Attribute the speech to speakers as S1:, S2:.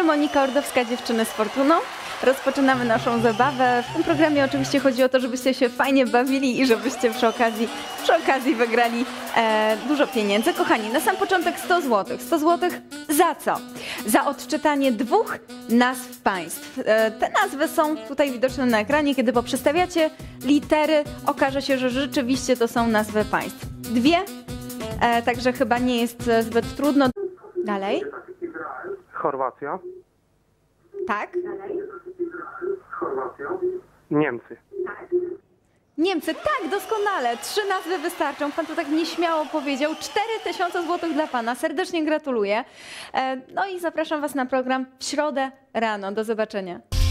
S1: Monika Ordowska, Dziewczyny z Fortuną. Rozpoczynamy naszą zabawę. W tym programie oczywiście chodzi o to, żebyście się fajnie bawili i żebyście przy okazji wygrali dużo pieniędzy. Kochani, na sam początek 100 zł. 100 zł za co? Za odczytanie 2 nazw państw. Te nazwy są tutaj widoczne na ekranie. Kiedy poprzestawiacie litery, okaże się, że rzeczywiście to są nazwy państw. 2, także chyba nie jest zbyt trudno. Dalej.
S2: Chorwacja.
S1: Tak.
S2: Niemcy.
S1: Niemcy, tak, doskonale. 3 nazwy wystarczą. Pan to tak nieśmiało powiedział. 4000 zł dla Pana. Serdecznie gratuluję. No i zapraszam Was na program w środę rano. Do zobaczenia.